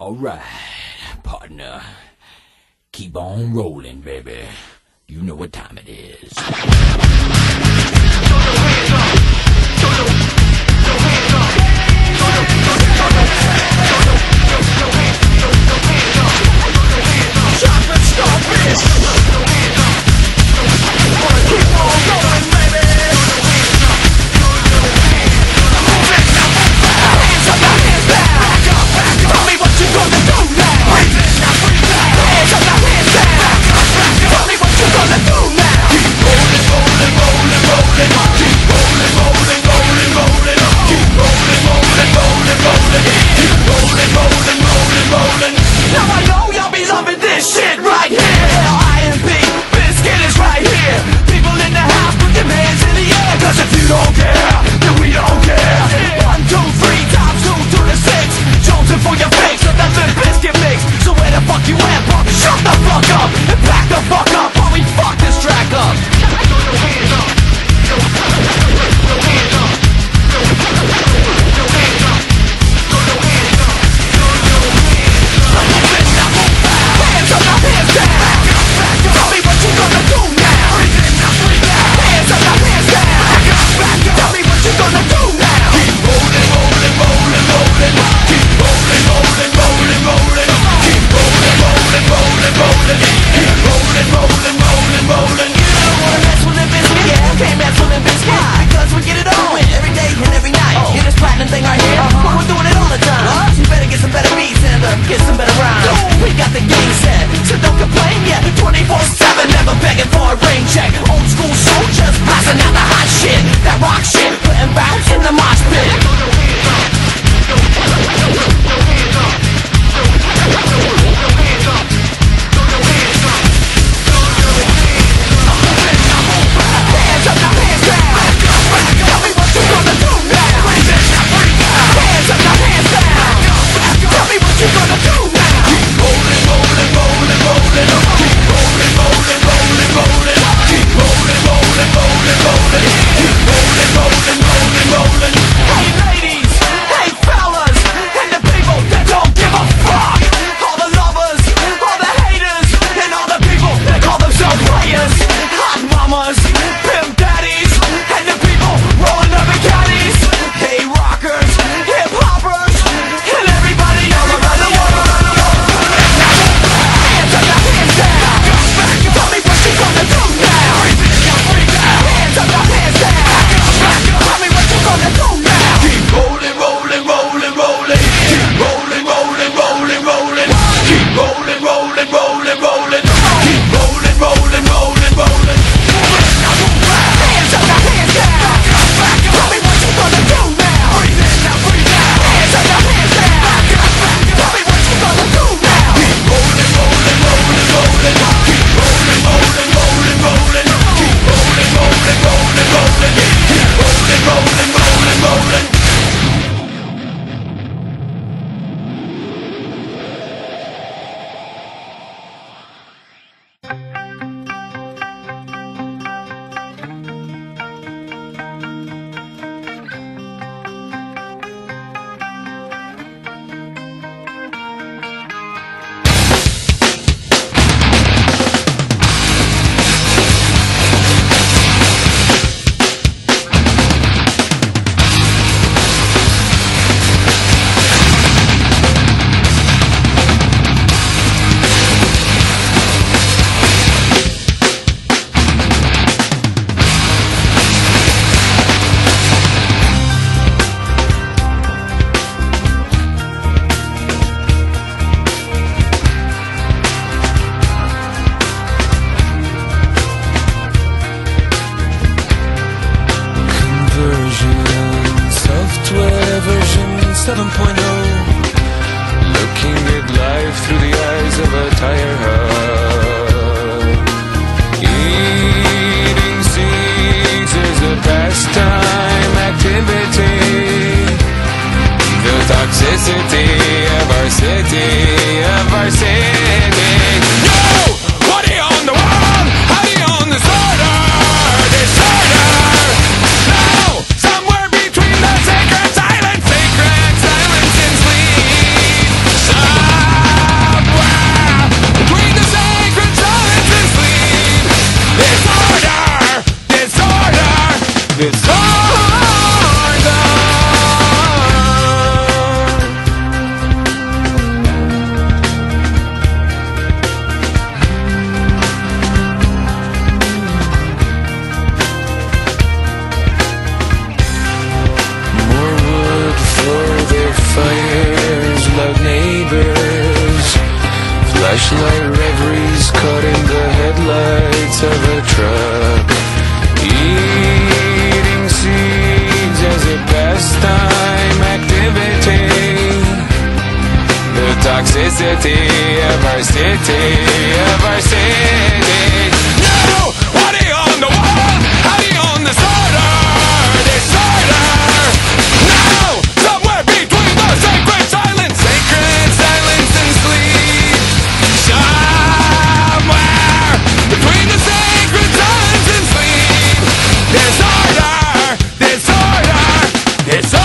Alright, partner. Keep on rolling, baby. You know what time it is. Chocolate starfish! Keep on rolling, baby! Hands up, hands down! Tell me what you gonna do now! Hands up, hands down! Tell me what you gonna do now! Keep rolling, rolling, rolling, rolling. Keep Flashlight reveries caught in the headlights of a truck, eating seeds as a pastime activity. The toxicity of our city, No! What are you on the wall? How are you on the disorder? No! Somewhere between the sacred silence and sleep. Somewhere between the sacred silence and sleep. Disorder.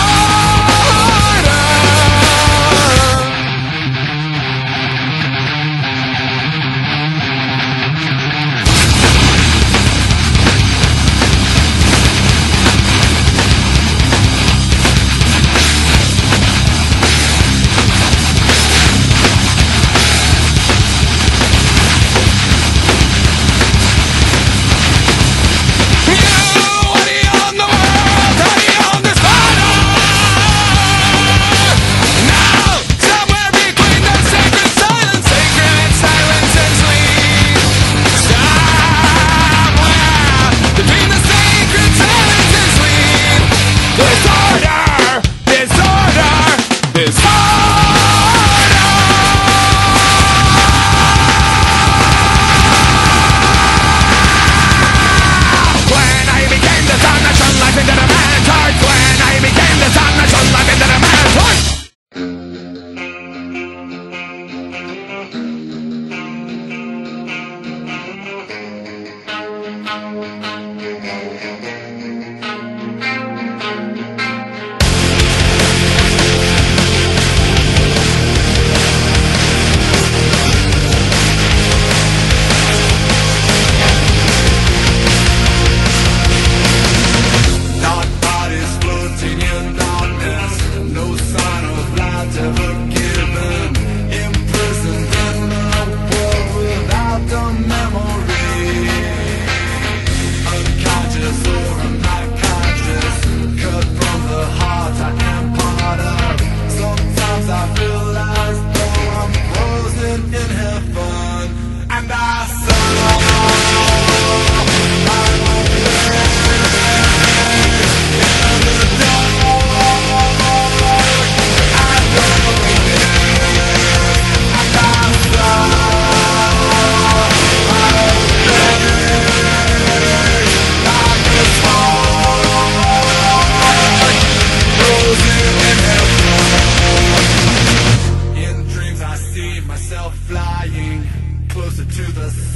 myself flying closer to the sun.